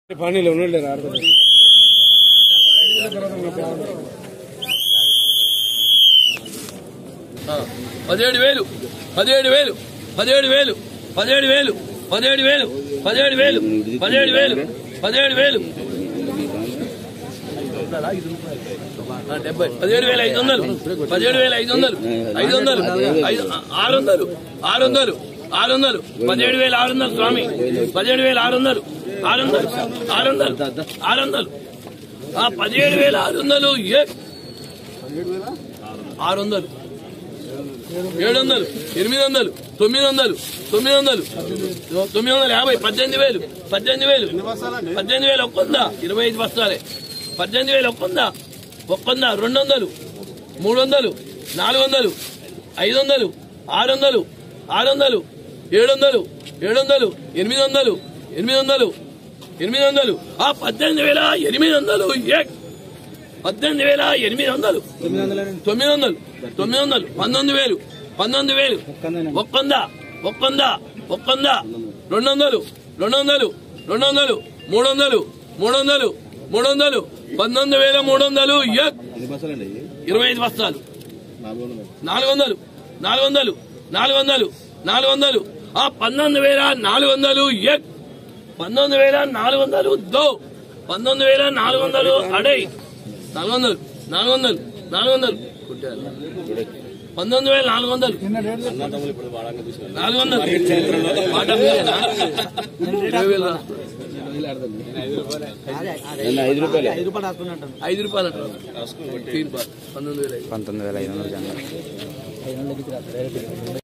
పానీలో ఉండలేరు 17,000 17,000 17,000 17,000 17,000 17,000 17,000 17,000 17,500 17,500 500 600 600 600 17,600 స్వామి 17,600 600 600 600 17,600 600 700 800 900 900 950 18,000 18,000 18,000 ఒక్కొందా 25 బస్తాలే 18,000 ఒక్కొందా 200 300 400 500 600 600 700 700 800 800 800 18,800 18,800 900 900 19,000 19,000 ఒక్కొందా 200 200 200 300 300 300 19,300 25 బస్తాలు 400 400 400 400 19,400 19,400 దో 19,400 అడై 400 400 400 19,400 5 రూపాయలు 19,500